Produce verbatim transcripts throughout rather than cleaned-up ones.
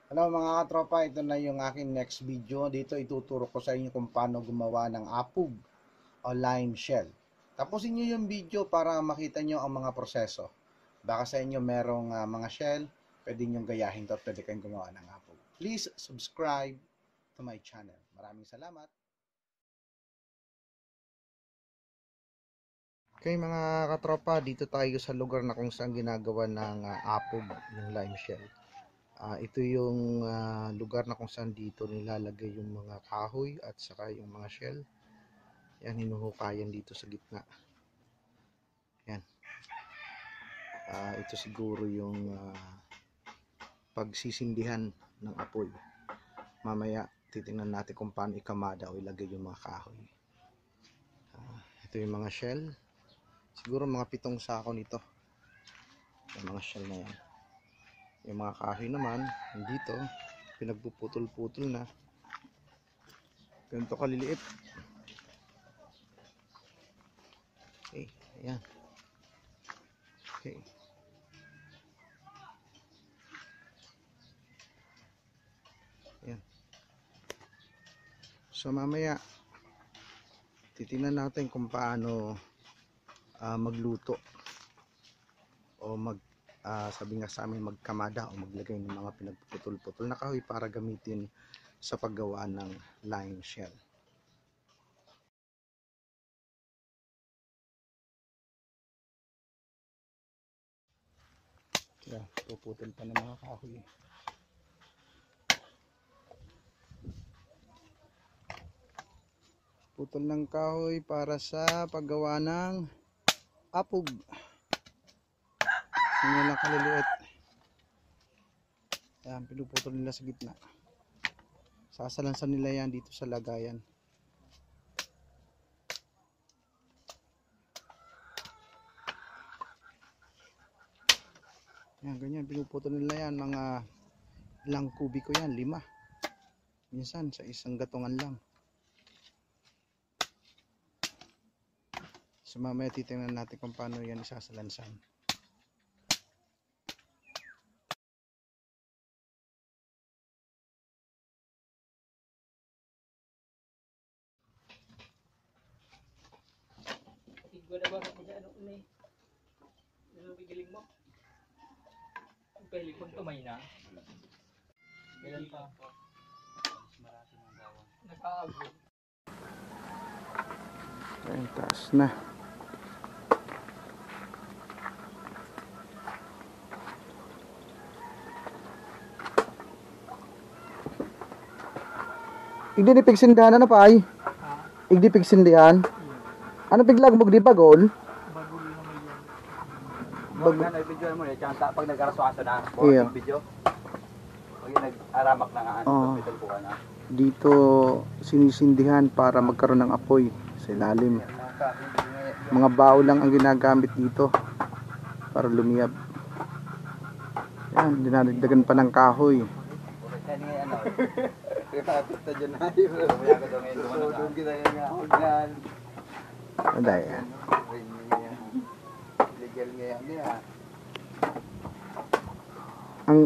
Hello mga katropa, ito na yung aking next video. Dito ituturo ko sa inyo kung paano gumawa ng apog o lime shell. Tapusin nyo yung video para makita nyo ang mga proseso. Baka sa inyo merong uh, mga shell, pwede nyo gayahin to at pwede kayong gumawa ng apog. Please subscribe to my channel. Maraming salamat. Okay mga katropa, dito tayo sa lugar na kung saan ginagawa ng uh, apog, yung lime shell. Uh, ito yung uh, lugar na kung saan dito nilalagay yung mga kahoy at saka yung mga shell. Yan, hinuhukayan dito sa gitna. Yan. Uh, ito siguro yung uh, pagsisindihan ng apoy. Mamaya titingnan natin kung paano ikamada o ilagay yung mga kahoy. Uh, ito yung mga shell. Siguro mga pitong sako nito. Yung mga shell na yan. Yung mga kahoy naman, dito, pinagpuputol-putol na. Ganito kaliliit. Okay, ayan. Okay. Ayan. So mamaya, titingnan natin kung paano uh, magluto. O mag Uh, sabi nga sa amin magkamada o maglagay ng mga pinagputol-putol na kahoy para gamitin sa paggawa ng lime shell. Yeah, puputol pa ng mga kahoy. Putol ng kahoy para sa paggawa ng apog. Yan lang kaliliit. Yan, pinuputol nila sa gitna. Sasalansan nila yan dito sa lagayan. Yan, ganyan, pinuputol nila yan. Mga ilang kubiko yan, lima. Minsan, sa isang gatungan lang. So mamaya titingnan natin kung paano yan isasalansan. Wala ba ako dyan? Ano na eh? Ano bigiling mo? Ang piling mo tumay na. Kailan pa? Marami ng bawang. Nag-aago. Ayun, taas na. Igdi ni pigsindihan ano pa ay? Igdi pigsindihan. Ano biglag mo di bagol? Bagol naman yan. Pag nag-video mo eh, tsaka pag nag-araswaso na, Iya. video. Pag nag-aramak na nga, Oo. hospital po ka na. Dito sinisindihan para magkaroon ng apoy sa ilalim. Mga bao lang ang ginagamit dito para lumiyab. Yan, dinadagdagan pa ng kahoy. Kaya nga ano, kapit na dyan na yun. Kaya ka daw ngayon lumana ka. Doon kita nga, huwag yan. Aday yan. Legal nga yan niya. Ang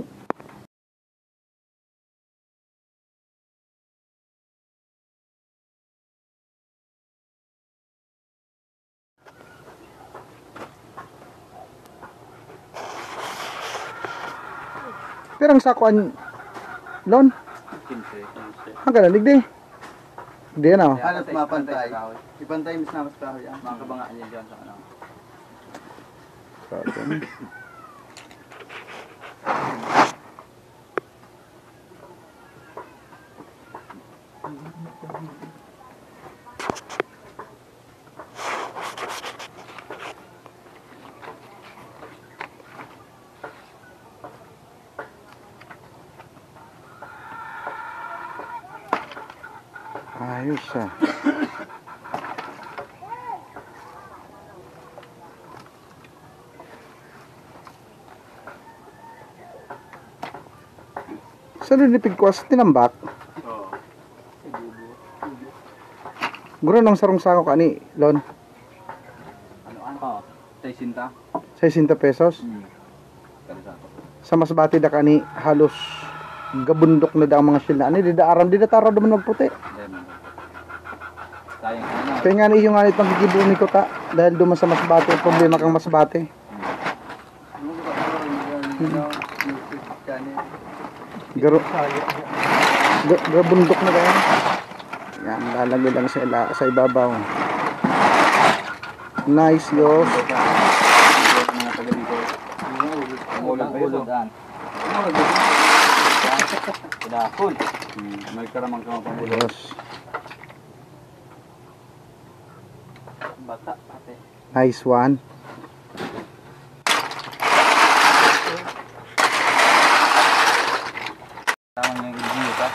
pirang sakuan lon? Hanggang naligdi. Hindi yan ako. Halos mapantay. Ipantay mis na mas kahoy yan. Mga kabangaan niya dyan sa ano. Ayos ah. Sa nilipig ko as tinambak. Oo. Guro ng sarong sako kani, Lon. Ano ano? Oo. Taisinta. sixty pesos. Hmm. Kalisato. Sa masbati da kani halos gabundok na daw mga shell na ano, di daaram, di dataraw naman magputi. Then, sayang ano. Kaya nga ni yung nga itong gigibuni ko ta, dahil duman sa masbate, problema kang masbate. Garo, ga- gabundok na daw. Yan, lalagay lang sa, ila, sa ibabaw. Nice, yos. Ulod-ulod. Kudakol. May karamang kamapamulod. Yos. Bata, ate. Nice one. Tama niya yung video ka.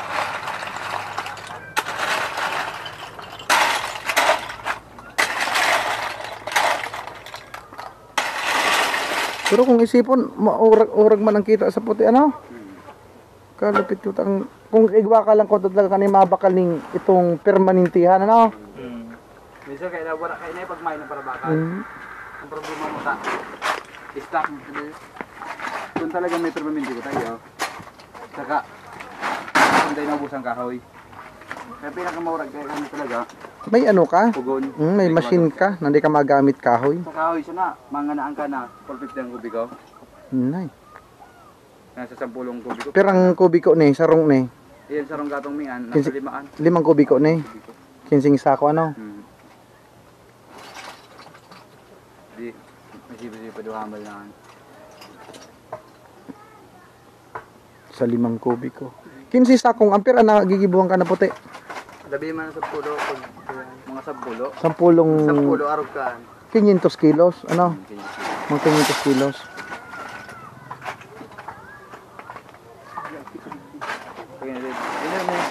Pero kung isipon, maurag-urag man ang kita sa puti, ano? Kalupit yung tang... Kung igwa ka lang ko talaga kanin mabakal ning itong permanentihan, ano? Hmm. Minsan kaya wala kayo na yung pagmain ng parabakan. Mm. Ang problema mo ta, stock mo tuloy. Kung talaga may permanente ko tayo, saka kung tayo naubos ang kahoy. Kaya pinakamurag kaya kami talaga, May ano ka? pugon. Mm, may machine ka, na hindi ka magamit kahoy. Sa kahoy siya na, manganaan ka na, four fifty ang kubiko. Nay. Nasa sampulong kubiko. Pirang kubiko ni, sarong ni. Iyan sa rong gatong mian, Kinsi- nasa limaan. Limang kubiko ni. Kubiko. Kinsing sako, ano? Hmm. Di, masibig pa duhamal na. Sa limang kubiko. Kinsing sakong ampere, na gigibuhan ka na puti. Labi man sa pulo, pag mga sabpulo. Sampulong Sabpulo, arog ka. quinientos kilos, ano? Mga quinientos kilos. Pagin na din. Ilan na.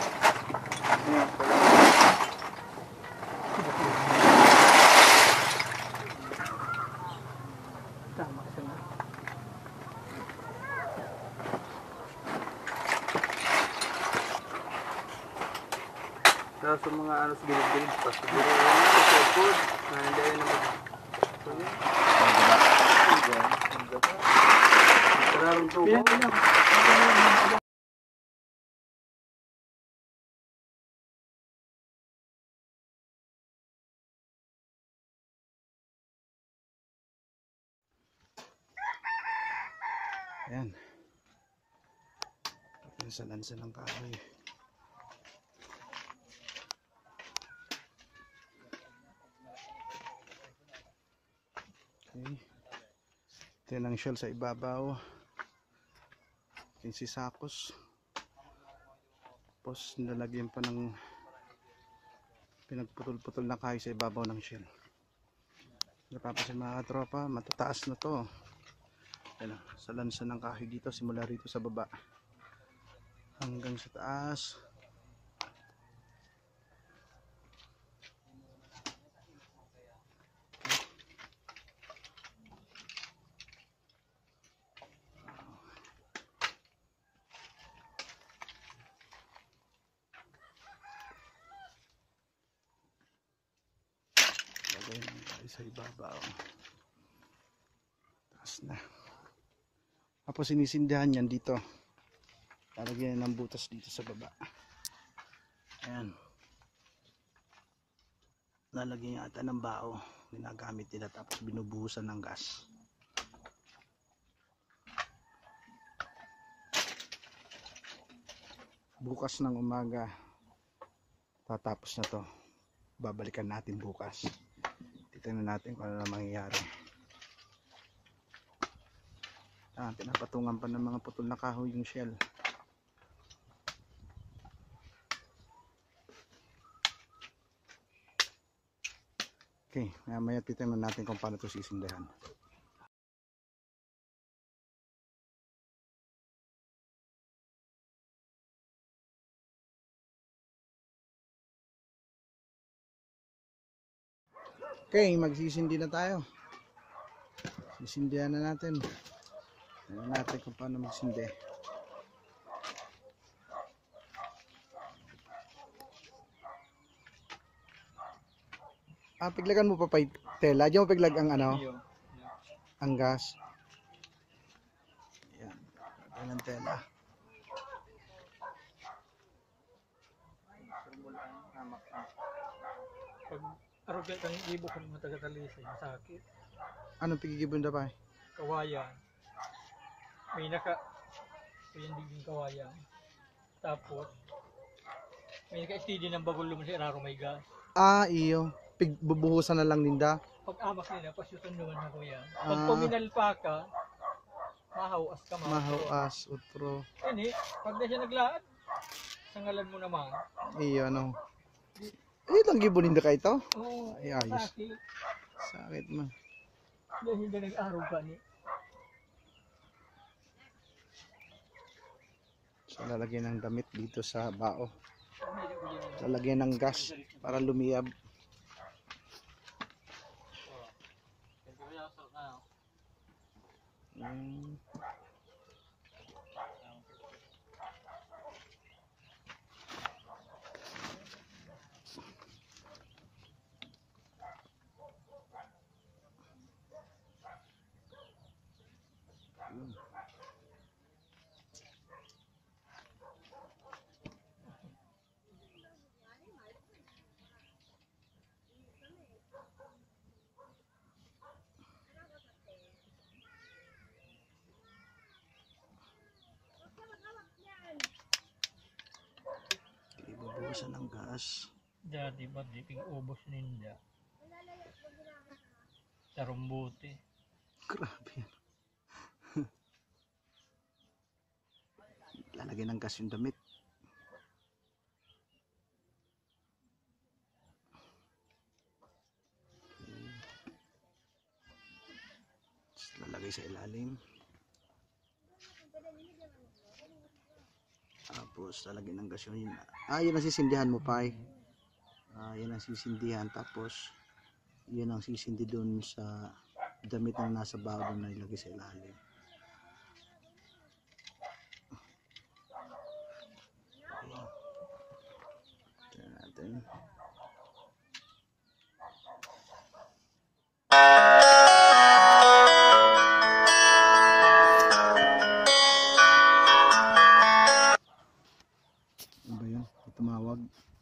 Tama siya na. Tapos sa mga ano sa bilid-bilid pa. Siguro yun na, sa food. Na hindi ayun naman. So yun. Kararong tubo. Ayan. Pinsalansa ng kahoy. Okay. Ito yung shell sa ibabaw. quince sakos. Tapos nilagyan pa ng pinagputol-putol na kahoy sa ibabaw ng shell. Napapansin mga katropa, matataas na to. Ayan, sa lansa ng kahoy dito, simula rito sa baba hanggang sa taas. Lagay ng kahoy sa ibabaw. Taas na. Tapos sinisindihan yan dito. Lalagyan ng butas dito sa baba. Ayan. Lalagyan yata ng bao. Ginagamit nila tapos binubuhusan ng gas. Bukas ng umaga tatapos na to. Babalikan natin bukas. Titingnan natin kung ano na mangyayari. Ah, pinapatungan pa ng mga putol na kahoy yung shell. Okay, maya-maya titingnan natin kung paano ito sisindahan. Okay, magsisindi na tayo. Sisindihan na natin. Tingnan natin kung paano magsindi. Ah, piglagan mo pa pa yung tela. Diyan mo piglag ang ano, Iyo. ang gas. Ayan, lagyan ng tela. hamak. Pag arogat ang ibo kung matagatalisay, sakit. Anong pigigibon da pa? Kawayan. May naka, may hindi kawayan. Tapos, may naka-steady ng bagol luman si Eraro may gas. Ah, iyo. Pigbubuhusan na lang ninda. Pag amak nila, pasyutan naman na kuya. Pag Ah. puminal pa ka, mahawas ka mahawas. Mahawas, utro. Ini, pag na siya naglaan, sangalan mo naman. Iyo, ano. Eh, lang gibon ninda ka ito? Oo, Ay, ayos. sakit. Sakit man. Dahil hindi nag-araw ka ni. So, lalagyan ng damit dito sa bao. Lalagyan ng gas para lumiyab. Mm. Ibubuhusan ng gas. Dati ba, di ping ubos ninja. Tarumbuti. Grabe yan. Lalagyan ng gas yung damit. Tapos lalagay sa ilalim. Tapos lalagyan ng gas yun. Ah, yun ang sisindihan mo pa eh. Ah, yun ang sisindihan. Tapos yun ang sisindi dun sa damit na nasa bago na ilagay sa ilalim. Tignan natin. Ano ba yun? Tumawag.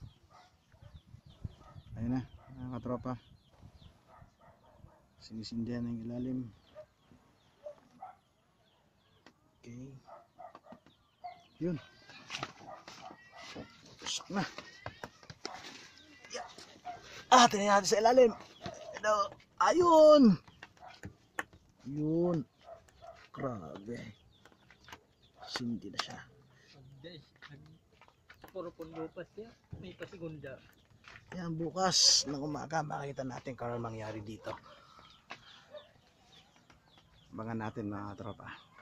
Ayun na, mga katropa. Sinisindihan ng ilalim. Okay. Yun. Tusok na. Yeah. Ah, tingnan natin sa ilalim. Ito. Ayun. Yun. Grabe. Sindi na siya. Guys, puro pundo pa siya. May pasigunda. Yan, bukas ng umaga makikita natin kung ano mangyari dito. Abangan natin mga tropa.